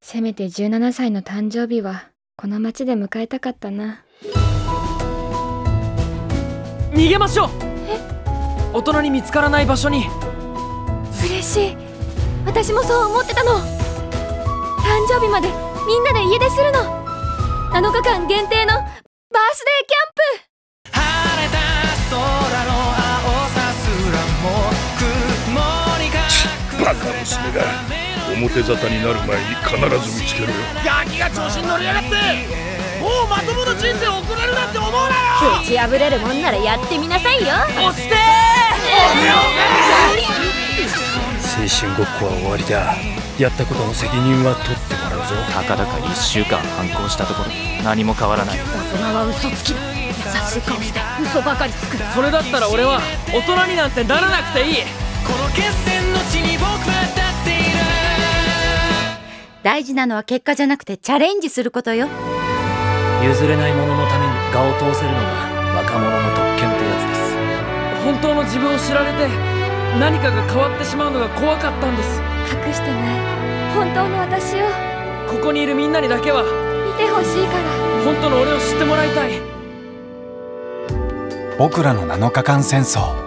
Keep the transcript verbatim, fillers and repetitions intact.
せめてじゅうななさいの誕生日はこの街で迎えたかったな。 逃げましょう。え？大人に見つからない場所に。 嬉しい。私もそう思ってたの。誕生日までみんなで家出するの。なのかかん限定のバースデーキャンプ。 晴れた空の青さすらも雲に隠れバカ娘が表沙汰になる前に必ず見つけろよ。 ガキが調子に乗りやがって。もうまともな人生を送れるなんて思うなよ。 打ち破れるもんならやってみなさいよ。 押してー。 青春ごっこは終わりだ。やったことの責任は取ってもらうぞ。 たかだかいっしゅうかん反抗したところ何も変わらない。 大人は嘘つきだ。優しい顔して嘘ばかりつく。 それだったら俺は大人になんてならなくていい。 この決戦の地に僕は立っている。 大事なのは結果じゃなくてチャレンジすることよ。 譲れないもののために我を通せるのが若者の特権ってやつです。 本当の自分を知られて何かが変わってしまうのが怖かったんです。 隠してない本当の私をここにいるみんなにだけは見てほしいから。 本当の俺を知ってもらいたい。 僕らのなのかかん戦争。